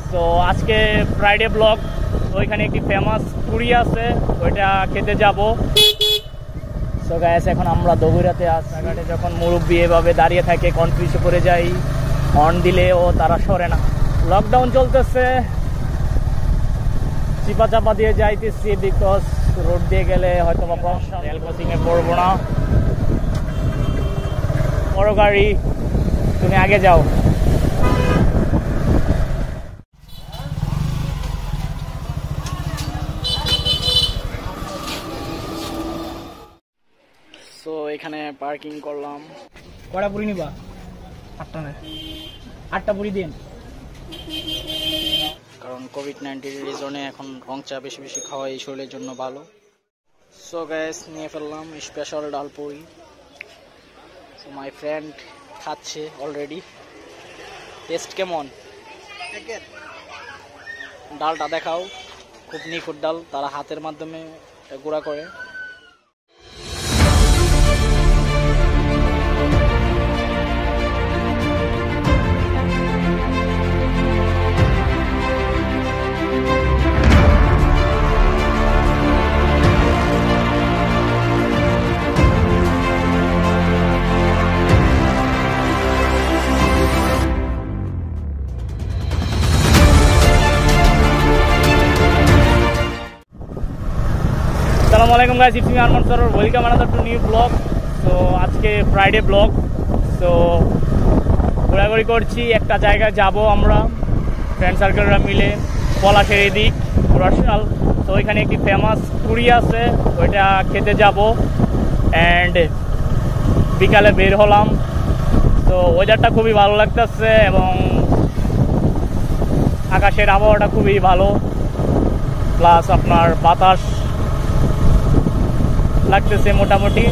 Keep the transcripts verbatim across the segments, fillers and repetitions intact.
তো আজকে Friday blog, ওইখানে একটি ফেমাস পুরি আছে, ওইটা খেতে যাব। সো গাইস, এখন আমরা দগুরাতে রাস্তাঘাটে যখন মুরব্বি এভাবে দাঁড়িয়ে থাকে, কনফিউজে পড়ে যাই, হর্ন দিলে ও তারা সরে না। লকডাউন চলতেছে, চিপা চাপা দিয়ে যাইতেছি, বিকজ রোড দিয়ে গেলে হয়তো বা প্রমোশন রেল ক্রসিংয়ে পড়বো না। বড় গাড়ি, তুমি আগে যাও। সো এখানে পার্কিং করলাম। কটা পুরি নিবা? আটটা না, আটটা পুরি দিন। কারণ কোভিড নাইন্টিন রিজনে এখন রং চা বেশি বেশি খাওয়া এই শরীরের জন্য ভালো। সো গ্যাস, নিয়ে ফেললাম স্পেশাল ডাল পুরি। সো মাই ফ্রেন্ড খাচ্ছে অলরেডি। টেস্ট কেমন? ডালটা দেখাও, খুব নিখুঁত ডাল, তারা হাতের মাধ্যমে গুঁড়া করে। আসসালামু আলাইকুম guys, it's me Arman Sarwar, welcome another to new vlog. So আজকে ফ্রাইডে ব্লগ। সো ঘোরাঘুরি করছি, একটা জায়গায় যাব আমরা ফ্রেন্ড সার্কেলরা মিলে, পলাশের এদিক রসাল। তো ওইখানে একটি ফেমাস পুরি আছে, ওইটা খেতে যাব। অ্যান্ড বিকালে বের হলাম। তো ওয়েদারটা খুবই ভালো লাগতেছে এবং আকাশের আবহাওয়াটা খুবই ভালো, প্লাস আপনার বাতাস লাগতেছে মোটামুটি।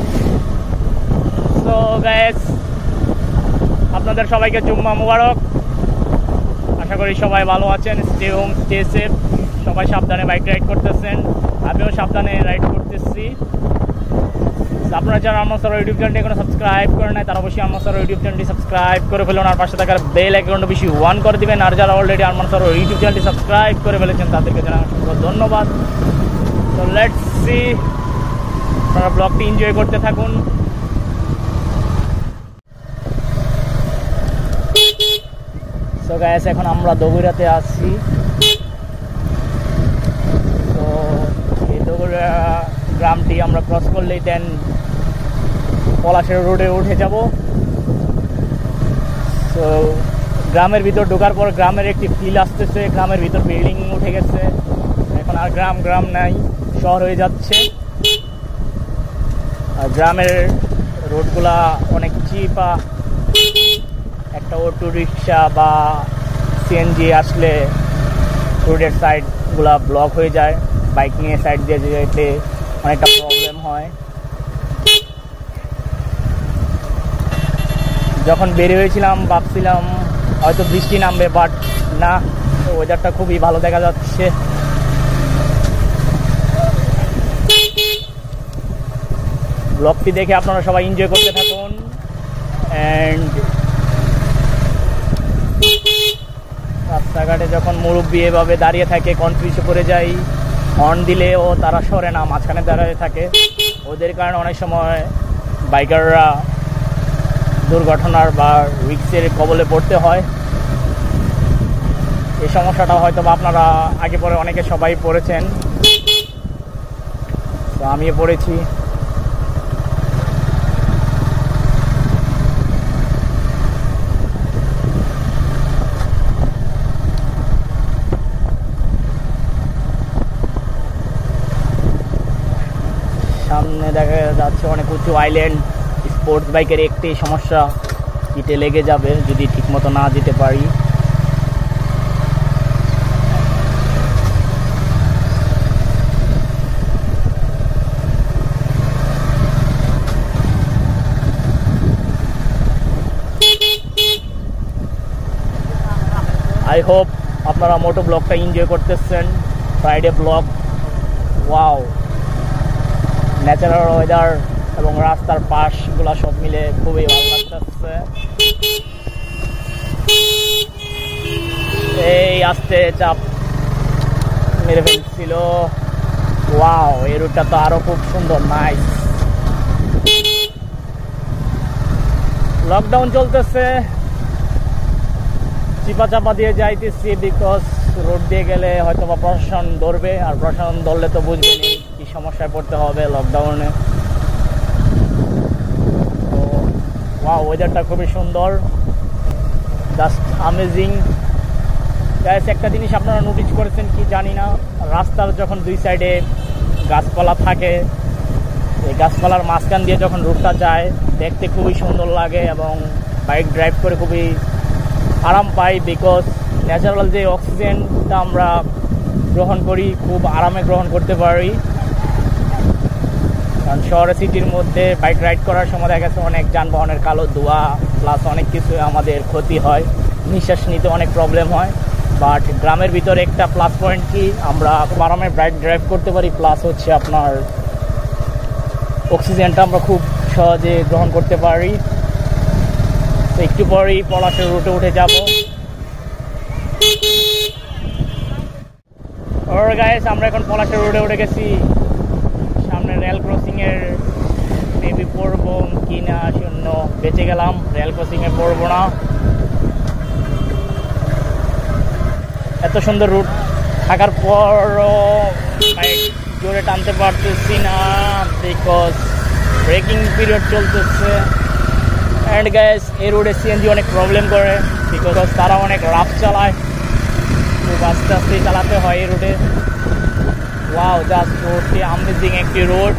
সো গাইস, আপনাদের সবাইকে জুম্মা মুবারক। আশা করি সবাই ভালো আছেন, স্টে হোম, স্টে সেফ, সবাই সাবধানে বাইক রাইড করতেছেন, আমিও সাবধানে রাইড করতেছি। আপনারা যারা আরমান সরোর ইউটিউব চ্যানেলটি এখনো সাবস্ক্রাইব করে নাই, তারা অবশ্যই আরমান সরোর ইউটিউব চ্যানেলটি সাবস্ক্রাইব করে ফেলুন, আর পাশে থাকার বেল আইকনটা বেশি ওয়ান করে দিবেন। আর যারা অলরেডি আরমান সরোর ইউটিউব চ্যানেলটি সাবস্ক্রাইব করে ফেলেছেন, তাদেরকে জানাই অসংখ্য ধন্যবাদ। তো লেটস সি, আপনারা ব্লগটি এনজয় করতে থাকুন। সো গাইস, এখন আমরা দগুরাতে আসছি। তো এই দগুরা গ্রামটি আমরা ক্রস করলেই দেন পলাশের রোডে উঠে যাব। তো গ্রামের ভিতর ঢোকার পর গ্রামের একটি ফিল আসতেছে, গ্রামের ভিতর বিল্ডিং উঠে গেছে, এখন আর গ্রাম গ্রাম নাই, শহর হয়ে যাচ্ছে। আর গ্রামের রোডগুলা অনেক চিপা, একটা অটো রিক্সা বা সিএনজি আসলে রোডের সাইডগুলা ব্লক হয়ে যায়, বাইক নিয়ে সাইড দিয়ে যেতে অনেকটা প্রবলেম হয়। যখন বের হয়েছিলাম ভাবছিলাম হয়তো বৃষ্টি নামবে, বাট না, ওয়েদারটা খুবই ভালো দেখা যাচ্ছে। ব্লগটি দেখে আপনারা সবাই এনজয় করতে থাকুন। অ্যান্ড রাস্তাঘাটে যখন মুরব্বি এভাবে দাঁড়িয়ে থাকে, কনফিউজে পড়ে যাই, হর্ন দিলে ও তারা সরে না, মাঝখানে দাঁড়িয়ে থাকে। ওদের কারণে অনেক সময় বাইকাররা দুর্ঘটনার বা রিস্কের কবলে পড়তে হয়। এই সমস্যাটা হয়তো বা আপনারা আগে পরে অনেকে সবাই পড়েছেন, তো আমিও পড়েছি। সামনে দেখা যাচ্ছে অনেক উঁচু আইল্যান্ড। স্পোর্টস বাইকের একটি সমস্যা, ইটে লেগে যাবে যদি ঠিকমতো না যেতে পারি। আই হোপ আপনারা মোটো ব্লগটা এনজয় করতেছেন, Friday vlog. Wow, natural weather এবং রাস্তার পাশগুলা সব মিলে খুবই ভালো লাগতেছে। এই আসতে চাপ মেরে ফেলছিল। ওয়াও, এই রুটটা তো আরো খুব সুন্দর, নাইস। লকডাউন চলতেছে, চিপা চাপা দিয়ে যাইতেছি, বিকজ রোড দিয়ে গেলে হয়তো বা প্রশাসন ধরবে, আর প্রশাসন ধরলে তো বুঝবেনি কি সমস্যায় পড়তে হবে লকডাউনে। তো ওয়াও, ওয়েদারটা খুবই সুন্দর, জাস্ট আমেজিং। গাইস, একটা জিনিস আপনারা নোটিস করেছেন কি জানি না, রাস্তার যখন দুই সাইডে গাছপালা থাকে, এই গাছপালার মাঝখান দিয়ে যখন রুটটা যায় দেখতে খুবই সুন্দর লাগে এবং বাইক ড্রাইভ করে খুবই আরাম পাই, বিকজ ন্যাচারাল যে অক্সিজেনটা আমরা গ্রহণ করি খুব আরামে গ্রহণ করতে পারি। কারণ শহরে সিটির মধ্যে বাইক রাইড করার সময় দেখা গেছে অনেক যানবাহনের কালো ধোঁয়া প্লাস অনেক কিছু আমাদের ক্ষতি হয়, নিঃশ্বাস নিতে অনেক প্রবলেম হয়। বাট গ্রামের ভিতরে একটা প্লাস পয়েন্ট কি, আমরা আরামে বাইক ড্রাইভ করতে পারি, প্লাস হচ্ছে আপনার অক্সিজেনটা আমরা খুব সহজে গ্রহণ করতে পারি। তো একটু পরেই পলাশের রুটে উঠে যাব। ওর গাইস, আমরা এখন পলাশের রোডে উঠে গেছি। সামনে রেল ক্রসিং এর মেবি পড়বো কি না, শূন্য বেঁচে গেলাম, রেল ক্রসিং এ পড়বো না। এত সুন্দর রুট থাকার পরও বাইক জোরে টানতে পারতেছি না, বিকজ ব্রেকিং পিরিয়ড চলতেছে। অ্যান্ড গাইস, এই রোডে সিএনজি অনেক প্রবলেম করে, বিকজ তারা অনেক রাফ চালায়, খুব আস্তে আস্তে চালাতে হয় এই রোডে। ওয়াও, জাস্ট রোডটি আমেজিং একটি রোড।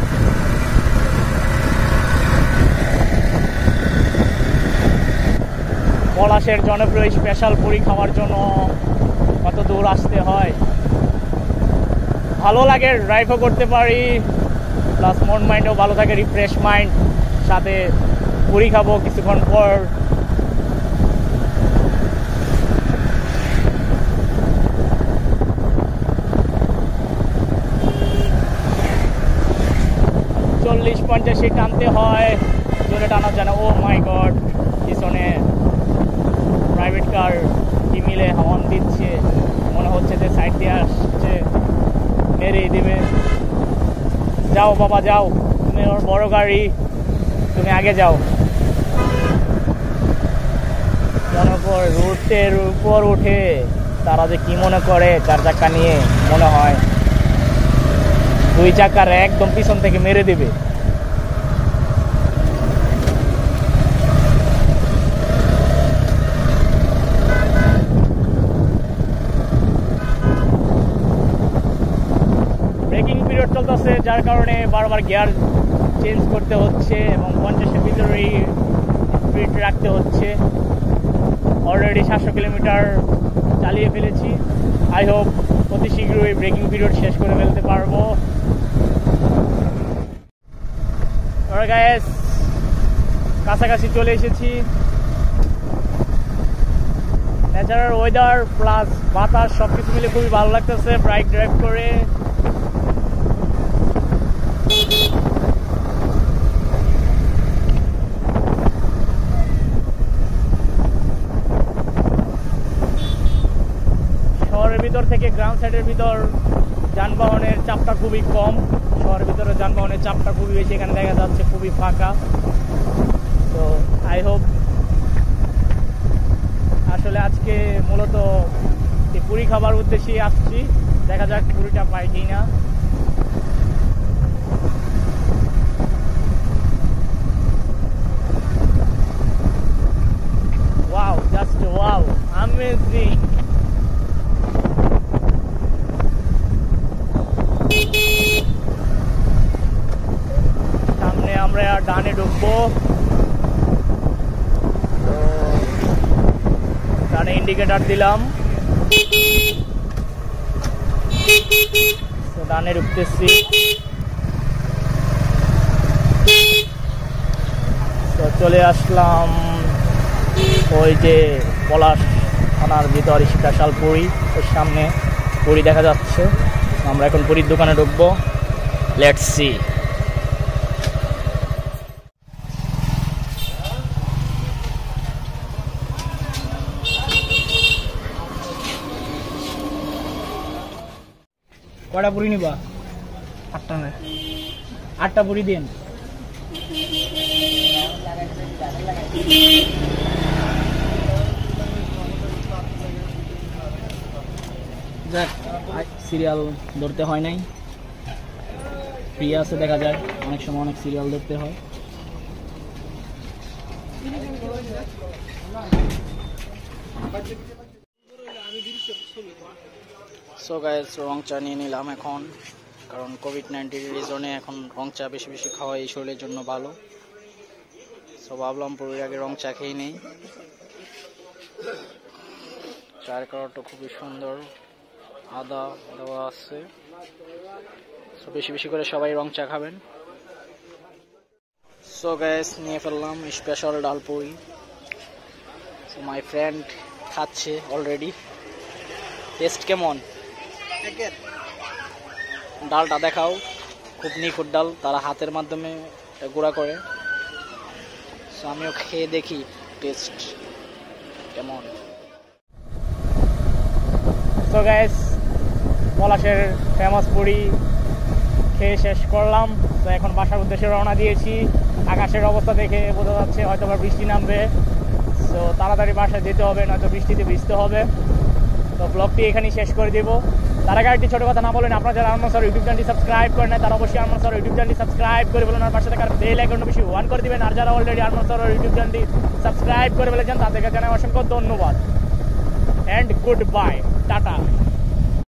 পলাশের জনপ্রিয় স্পেশাল পুরি খাওয়ার জন্য কত দূর আসতে হয়, ভালো লাগে, ড্রাইভও করতে পারি, প্লাস মন মাইন্ডও ভালো থাকে, রিফ্রেশ মাইন্ড। সাথে পুরি খাবো কিছুক্ষণ পর। চল্লিশ পঞ্চাশে টানতে হয়, জোরে টানা যায় না। ও মাই গড, পিছনে প্রাইভেট কার কি মিলে হর্ন দিচ্ছে, মনে হচ্ছে যে সাইড দিয়ে আসছে, মেরেই দিবে। যাও বাবা যাও, তুমি ওর বড় গাড়ি, তুমি আগে যাও। মনে কর রুটের উপর উঠে তারা যে কি মনে করে চার চাকা নিয়ে, মনে হয় দুই চাকার একদম পিছন থেকে মেরে দিবে। ব্রেকিং পিরিয়ড চলতেছে, যার কারণে বারবার গিয়ার চেঞ্জ করতে হচ্ছে এবং পঞ্চাশের ভিতরেই স্পিড রাখতে হচ্ছে। অলরেডি সাতশো কিলোমিটার চালিয়ে ফেলেছি, আই হোপ অতি শীঘ্রই ব্রেকিং পিরিয়ড শেষ করে ফেলতে পারবো। গাইস, কাছাকাছি চলে এসেছি। ন্যাচারাল ওয়েদার প্লাস বাতাস সবকিছু মিলে খুবই ভালো লাগতেছে বাইক ড্রাইভ করে। শহরের ভিতর থেকে গ্রাম সাইডের ভিতর যানবাহনের চাপটা খুবই কম, শহরের ভিতরে যানবাহনের চাপটা খুবই বেশি, এখানে দেখা যাচ্ছে খুবই ফাঁকা। তো আই হোপ, আসলে আজকে মূলত এই পুরি খাবার উদ্দেশ্যেই আসছি, দেখা যাক পুরিটা পাই কি না। Wow, just wow, amazing. সামনে আমরা ডানে ঢুকবো, ডানে ইন্ডিকেটর দিলাম, ডানে ঢুকতেছি। তো চলে আসলাম ওই যে পলাশ থানার ভিতর স্পেশাল পুরি, ওর সামনে পুরি দেখা যাচ্ছে। আমরা এখন পুরীর দোকানে ঢুকবো, লেটস সি। কয়টা পুরি নিবা? আটটা না আটটা পুরি দিন। যাক, সিরিয়াল ধরতে হয় নাই, ফ্রি আছে দেখা যায়, অনেক সময় অনেক সিরিয়াল ধরতে হয়। সো গাইস, রং চা নিয়ে নিলাম এখন, কারণ কোভিড নাইন্টিন রিজনে এখন রং চা বেশি বেশি খাওয়া এই শরীরের জন্য ভালো। সো ভাবলাম পুরীর আগে রং চা খেয়ে নেই। চায়ের কালারটা খুবই সুন্দর, আদা দেওয়া আছে। সো বেশি বেশি করে সবাই রং চা খাবেন। সো গাইস, নিয়ে ফেললাম স্পেশাল ডাল পুরি। সো মাই ফ্রেন্ড খাচ্ছে অলরেডি। টেস্ট কেমন? ডালটা দেখাও, খুব নিখুঁত ডাল, তারা হাতের মাধ্যমে গুঁড়া করে। সো আমিও খেয়ে দেখি টেস্ট কেমন। সো গাইস, পলাশের ফেমাস পুরি খেয়ে শেষ করলাম। তো এখন বাসার উদ্দেশ্যে রওনা দিয়েছি। আকাশের অবস্থা দেখে বোঝা যাচ্ছে হয়তো বা বৃষ্টি নামবে। সো তাড়াতাড়ি বাসায় যেতে হবে, নয়তো বৃষ্টিতে ভিজতে হবে। তো ব্লগটি এখানেই শেষ করে দেবো। তার আগে একটি ছোটো কথা না বলেন, আপনারা যারা আরমান স্যার ইউটিউব চ্যানেলটি সাবস্ক্রাইব করেন না, তারা অবশ্যই আরমান স্যার ইউটিউব চ্যানেলটি সাবস্ক্রাইব করে বলুন, আর পাশে থাকা বেল আইকনটা বেশি ওয়ান করে দিবেন। আর যারা অলরেডি আরমান স্যার ইউটিউব চ্যানেলটি সাবস্ক্রাইব করে ফেলেছেন তাদেরকে জানাই অসংখ্য ধন্যবাদ। And good bye, tata.